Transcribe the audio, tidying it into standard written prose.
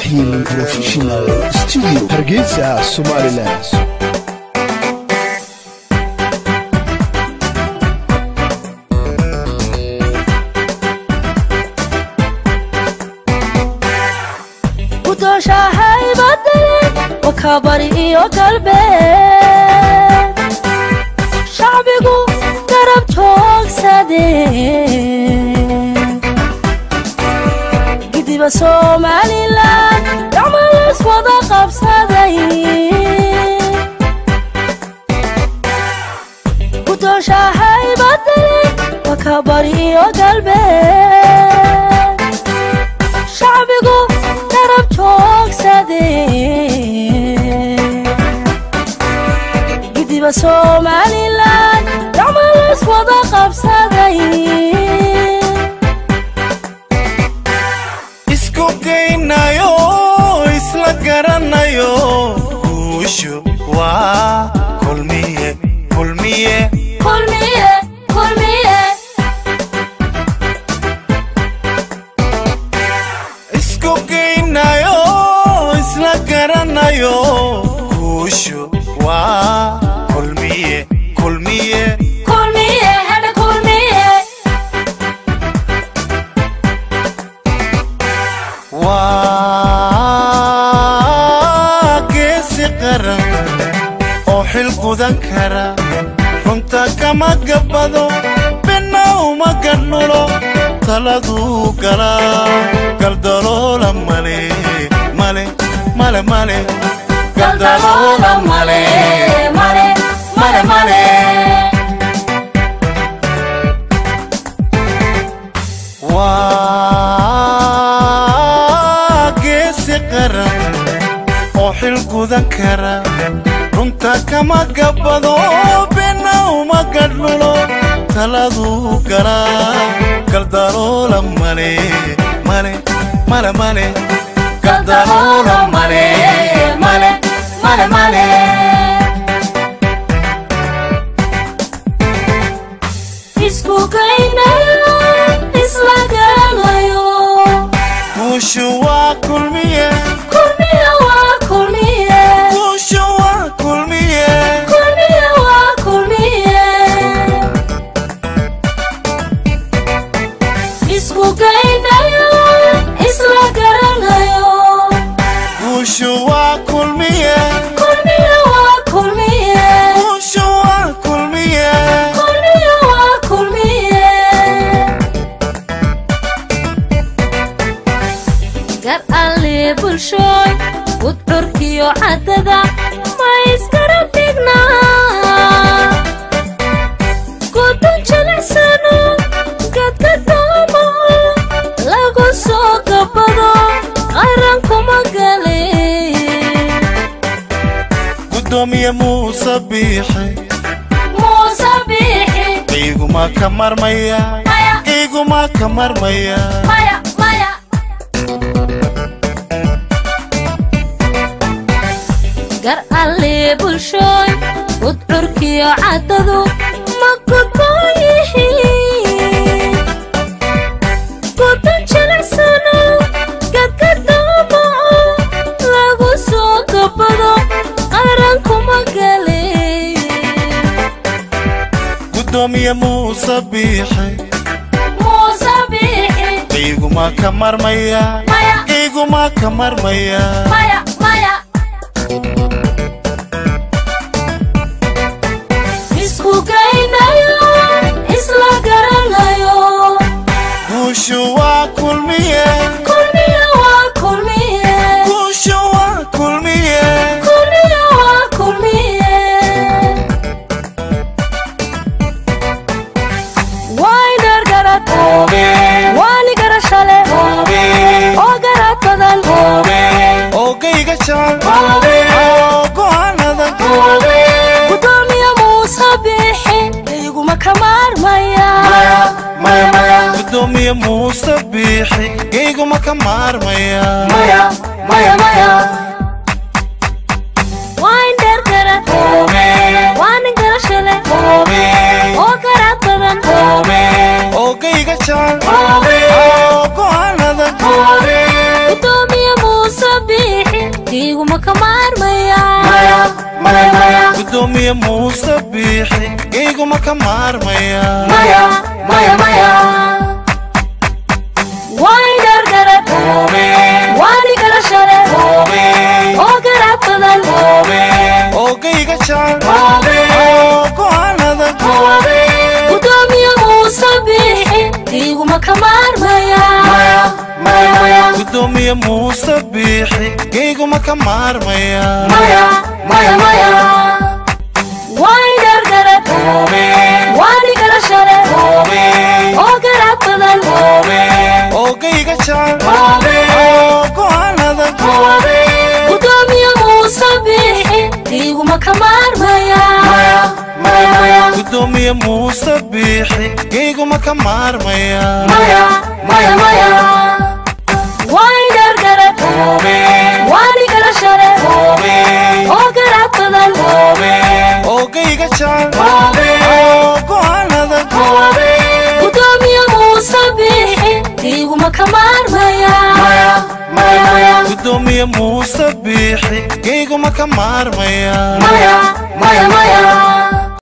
Healing Professional Studio Hargeysa Somaliland. Shahay badale wakabari iyo qalbe shacbigu garab joogsade gidiba Somaliland dhammaan wada qabsaday shahay badale wakabari iyo qalbe shacbigu garab joogsade gidiba Somaliland dhammaan wada qabsaday isku geynayo isla garanayo guushu waa kulmiye kulmiye kulmiye kulmiye isku geynayo isla garanayo guushu waa kulmiye kulmiye kulmiye hada kulmiye waa geesi qaran oo xil gudan kara runta kama gabado bina uma gadnulo taladu gala galdaloola male male male male galdaloola male male male male waa geesi qaran oo xil gudan kara runta kama gabado bina uma gadnulo taladu gala galdaloola male male male male galdaloola male male male male isku geynayo isla garanayo guushu waa kulmiye kulmiye waa kulmiye guushu waa kulmiye kulmiye waa kulmiye isku geynayo isla garanayo guushu waa kulmiye kulmiye waa kulmiye guushu waa kulmiye kulmiye waa kulmiye gar alle bulshoy udurkiyo cadada ma iskara dhignaa gudun jilicsano gadgadoomo lagu soo gabado qarankuma gale gudoomiye muuse biixi iguma ka marmaya iguma ka marmaya maya maya gar alle bulshoy udurkiyo cadadu ma gudbooyihiin gudun jilicsano gadgadoomo lagu soo gabado qarankuma gale gudoomiye muuse biixi iguma ka marmaya iguma ka marmaya maya maya isku geynayo isla garanayo guushu waa kulmiye kulmiye waa kulmiye guushu waa kulmiye kulmiye waa kulmiye waynar garad waani garashale oo garad badan oogayga jecel oo go'aanada gudoomiye muuse biixi iguma ka maarmaya maya maya gudoomiye muuse biixi iguma ka maarmaya maya maya maya waynar garad waani garashale oo garad badan oogayga jecel oo go'aanada gudoomiye muuse gudoomiye muuse biixi iguma ka maarmaya maya maya maya waay gargarad waani garashade oo garad badan oogayga jecel go'aanada gudoomiye muuse biixi iguma ka maarmaya gudoomiye muuse biixi iguma ka maarmaya maya maya maya waay gargarad waani garashade oo garad badan oogayga jecel go'aanada gudoomiye muuse biixi iguma ka maarmaya gudoomiye muuse biixi iguma ka maarmaya maya maya maya waay gargarad waani garashade oo garad badan oogayga jecel go'aanada gudoomiye muuse biixi iguma ka maarmaya gudoomiye muuse biixi iguma ka maarmaya maya maya maya